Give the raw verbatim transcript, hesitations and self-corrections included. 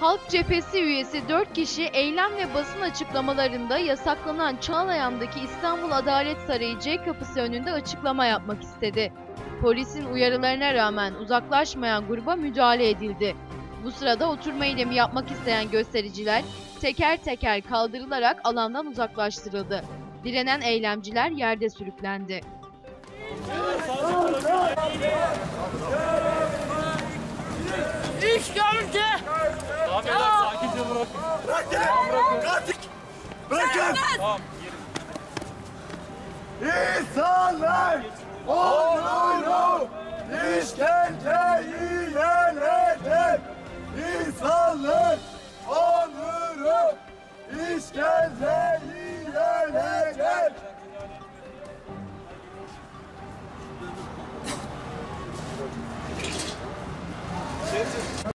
Halk Cephesi üyesi dört kişi eylem ve basın açıklamalarında yasaklanan Çağlayan'daki İstanbul Adalet Sarayı C kapısı önünde açıklama yapmak istedi. Polisin uyarılarına rağmen uzaklaşmayan gruba müdahale edildi. Bu sırada oturma eylemi yapmak isteyen göstericiler teker teker kaldırılarak alandan uzaklaştırıldı. Direnen eylemciler yerde sürüklendi. İşkence! Abiler sakince bırakın. Bırakın! Bırakın! Bırakın! Tamam. İnsanlar onurlu işkence yiyene